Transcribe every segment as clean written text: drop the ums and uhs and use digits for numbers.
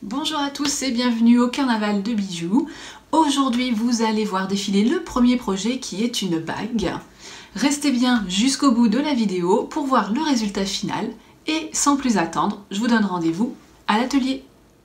Bonjour à tous et bienvenue au Carnaval de bijoux. Aujourd'hui vous allez voir défiler le premier projet qui est une bague. Restez bien jusqu'au bout de la vidéo pour voir le résultat final et sans plus attendre, je vous donne rendez-vous à l'atelier.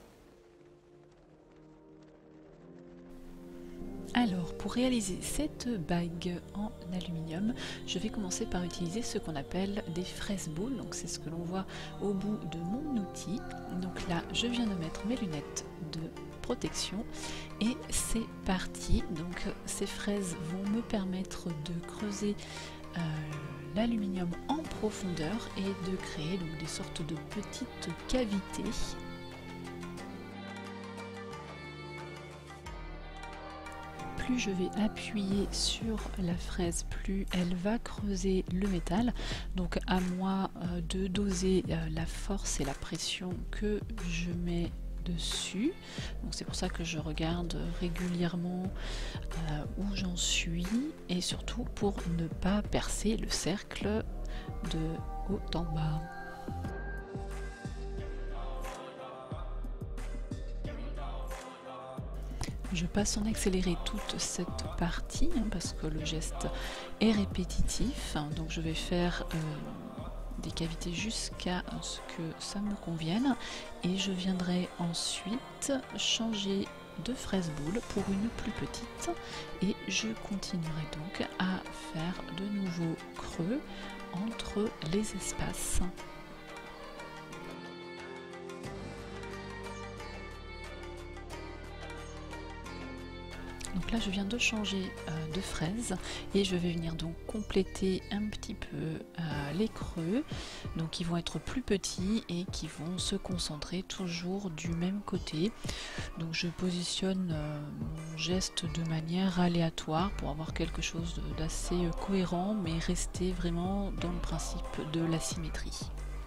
Alors, pour réaliser cette bague en aluminium, je vais commencer par utiliser ce qu'on appelle des fraises boules. Donc c'est ce que l'on voit au bout de mon outil. Donc là, je viens de mettre mes lunettes de protection et c'est parti. Donc ces fraises vont me permettre de creuser l'aluminium en profondeur et de créer donc des sortes de petites cavités. Plus je vais appuyer sur la fraise, plus elle va creuser le métal. Donc à moi de doser la force et la pression que je mets dessus. Donc c'est pour ça que je regarde régulièrement où j'en suis et surtout pour ne pas percer le cercle de haut en bas. Je passe en accéléré toute cette partie parce que le geste est répétitif. Donc je vais faire des cavités jusqu'à ce que ça me convienne. Et je viendrai ensuite changer de fraise boule pour une plus petite. Et je continuerai donc à faire de nouveaux creux entre les espaces. Donc là je viens de changer de fraise et je vais venir donc compléter un petit peu les creux, donc qui vont être plus petits et qui vont se concentrer toujours du même côté. Donc je positionne mon geste de manière aléatoire pour avoir quelque chose d'assez cohérent mais rester vraiment dans le principe de la symétrie.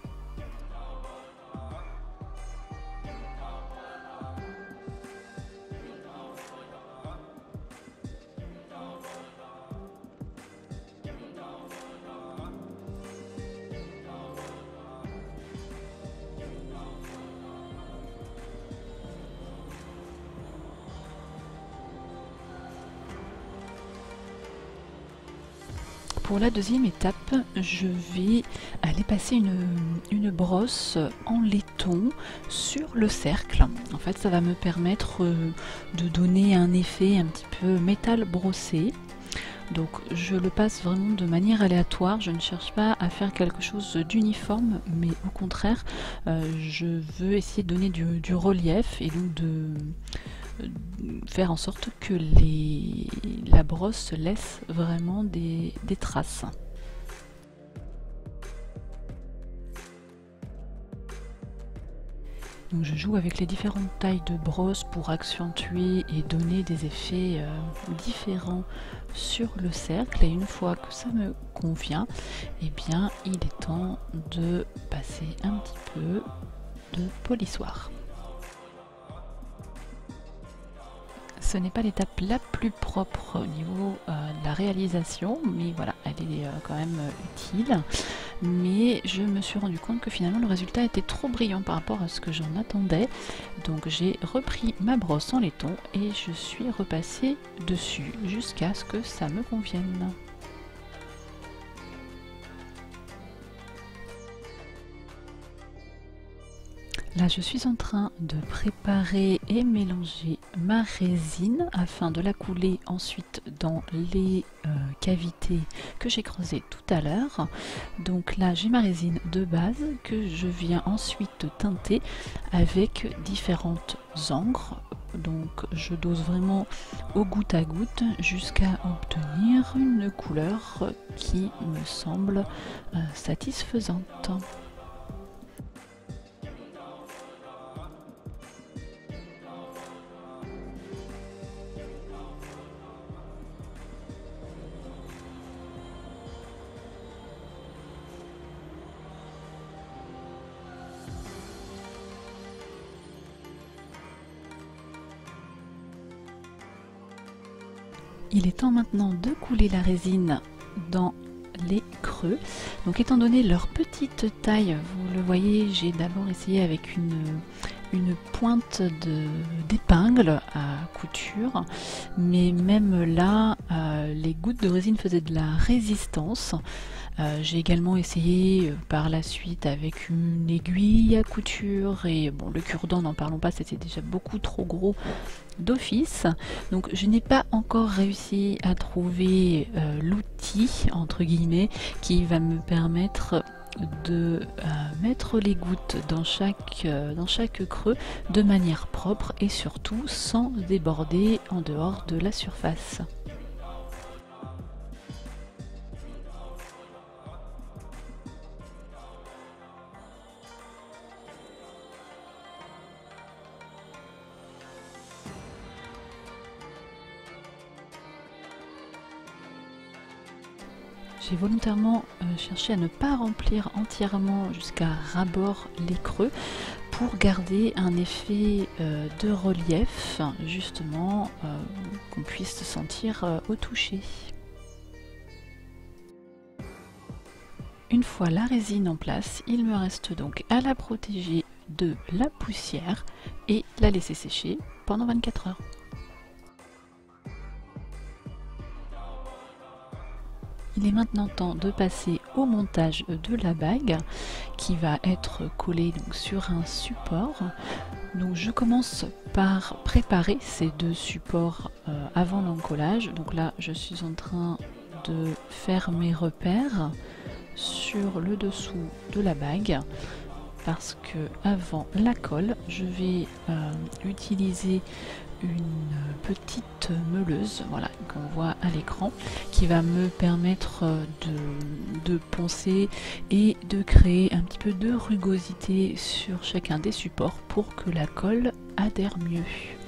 Pour la deuxième étape, je vais aller passer une brosse en laiton sur le cercle. En fait, ça va me permettre de donner un effet un petit peu métal brossé. Donc je le passe vraiment de manière aléatoire, je ne cherche pas à faire quelque chose d'uniforme, mais au contraire, je veux essayer de donner du relief et donc de faire en sorte que la brosse laisse vraiment des traces. Donc je joue avec les différentes tailles de brosse pour accentuer et donner des effets différents sur le cercle, et une fois que ça me convient, eh bien il est temps de passer un petit peu de polissoir. Ce n'est pas l'étape la plus propre au niveau de la réalisation, mais voilà, elle est quand même utile. Mais je me suis rendu compte que finalement le résultat était trop brillant par rapport à ce que j'en attendais. Donc j'ai repris ma brosse en laiton et je suis repassée dessus jusqu'à ce que ça me convienne. Là, je suis en train de préparer et mélanger ma résine afin de la couler ensuite dans les cavités que j'ai creusées tout à l'heure. Donc là, j'ai ma résine de base que je viens ensuite teinter avec différentes encres. Donc je dose vraiment au goutte à goutte jusqu'à obtenir une couleur qui me semble satisfaisante. Il est temps maintenant de couler la résine dans les creux. Donc étant donné leur petite taille, vous le voyez, j'ai d'abord essayé avec une une pointe d'épingle à couture, mais même là, les gouttes de résine faisaient de la résistance. J'ai également essayé par la suite avec une aiguille à couture et bon, le cure-dent, n'en parlons pas, c'était déjà beaucoup trop gros d'office. Donc je n'ai pas encore réussi à trouver l'outil entre guillemets qui va me permettre de mettre les gouttes dans chaque creux de manière propre et surtout sans déborder en dehors de la surface. J'ai volontairement cherché à ne pas remplir entièrement jusqu'à ras-bord les creux pour garder un effet de relief, justement, qu'on puisse sentir au toucher. Une fois la résine en place, il me reste donc à la protéger de la poussière et la laisser sécher pendant 24 heures. Il est maintenant temps de passer au montage de la bague qui va être collée donc sur un support. Donc je commence par préparer ces deux supports avant l'encollage. Donc là je suis en train de faire mes repères sur le dessous de la bague parce que avant la colle je vais utiliser une petite meuleuse, voilà, qu'on voit à l'écran, qui va me permettre de poncer et de créer un petit peu de rugosité sur chacun des supports pour que la colle adhère mieux.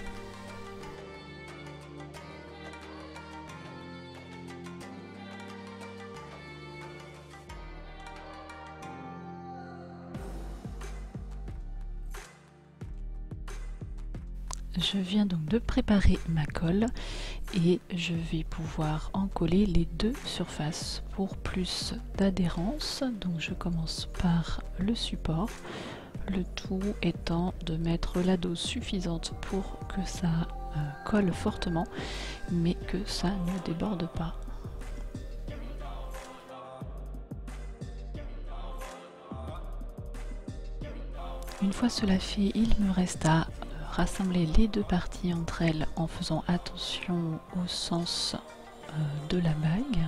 Je viens donc de préparer ma colle et je vais pouvoir en coller les deux surfaces pour plus d'adhérence. Donc je commence par le support, le tout étant de mettre la dose suffisante pour que ça colle fortement mais que ça ne déborde pas. Une fois cela fait, il me reste à rassembler les deux parties entre elles en faisant attention au sens de la bague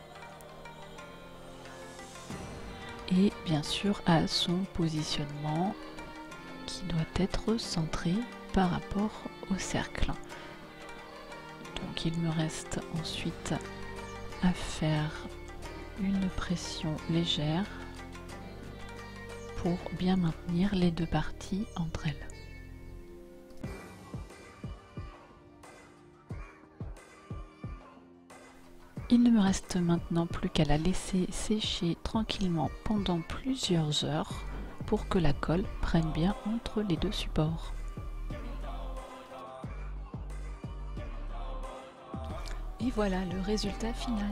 et bien sûr à son positionnement qui doit être centré par rapport au cercle. Donc il me reste ensuite à faire une pression légère pour bien maintenir les deux parties entre elles. Il ne me reste maintenant plus qu'à la laisser sécher tranquillement pendant plusieurs heures pour que la colle prenne bien entre les deux supports. Et voilà le résultat final.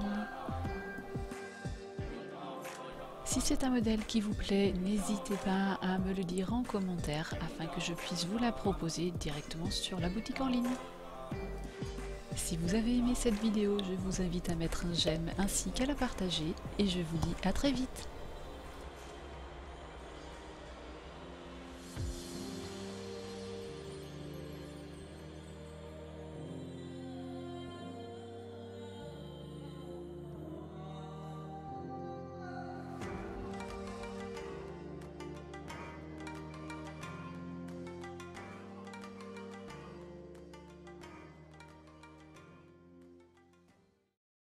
Si c'est un modèle qui vous plaît, n'hésitez pas à me le dire en commentaire afin que je puisse vous la proposer directement sur la boutique en ligne. Si vous avez aimé cette vidéo, je vous invite à mettre un j'aime ainsi qu'à la partager et je vous dis à très vite.